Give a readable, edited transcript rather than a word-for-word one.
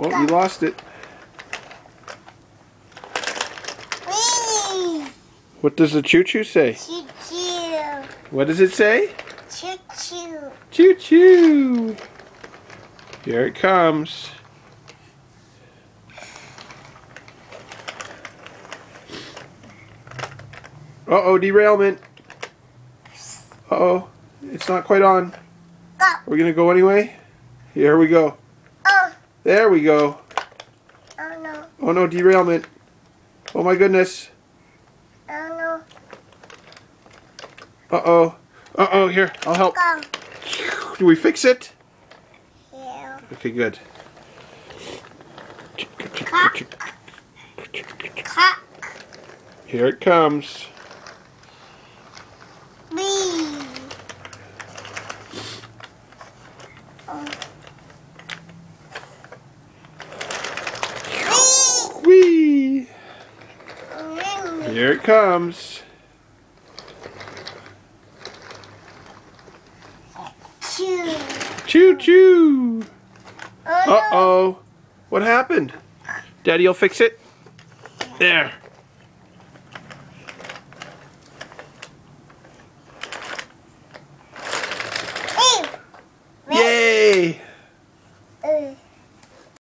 Oh, you lost it. Wee. What does the choo-choo say? Choo-choo. What does it say? Choo-choo. Choo-choo. Here it comes. Uh-oh, derailment. Uh-oh, it's not quite on. Go. We're gonna go anyway? Here we go. Oh. There we go. Oh no. Oh no, derailment. Oh my goodness. Oh no. Uh-oh. Uh-oh, here, I'll help. Go. Do we fix it? Yeah. Okay, good. Cock. Cock. Here it comes. Wee. Oh. Whee! Wee. Here it comes. Choo. Choo-choo! Oh no. Uh-oh. What happened? Daddy will fix it? There.